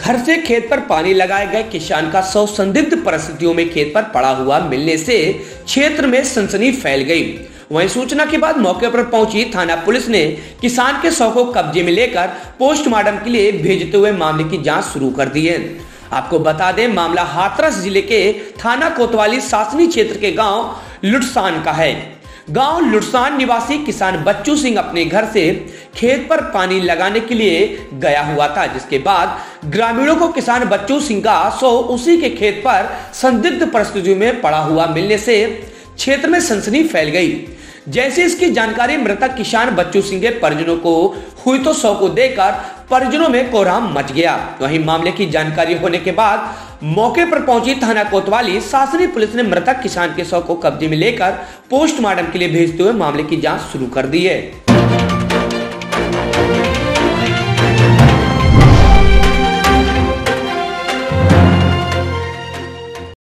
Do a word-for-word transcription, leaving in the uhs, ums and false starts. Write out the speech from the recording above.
घर से खेत पर पानी लगाए गए किसान का शव संदिग्ध परिस्थितियों में खेत पर पड़ा हुआ मिलने से क्षेत्र में सनसनी फैल गई। वहीं सूचना के बाद मौके पर पहुंची थाना पुलिस ने किसान के शव को कब्जे में लेकर पोस्टमार्टम के लिए भेजते हुए मामले की जांच शुरू कर दी है। आपको बता दें, मामला हाथरस जिले के थाना कोतवाली शासनी क्षेत्र के गांव लुटसान का है। गांव लुटसान निवासी किसान बच्चू सिंह अपने घर से खेत पर पानी लगाने के लिए गया हुआ था, जिसके बाद ग्रामीणों को किसान बच्चू सिंह का शव उसी के खेत पर संदिग्ध परिस्थितियों में पड़ा हुआ मिलने से क्षेत्र में सनसनी फैल गई। जैसे इसकी जानकारी मृतक किसान बच्चू सिंह के परिजनों को हुई तो शव को देखकर परिजनों में कोहराम मच गया। वहीं मामले की जानकारी होने के बाद मौके पर पहुंची थाना कोतवाली शासनी पुलिस ने मृतक किसान के शव को कब्जे में लेकर पोस्टमार्टम के लिए भेजते हुए मामले की जांच शुरू कर दी है।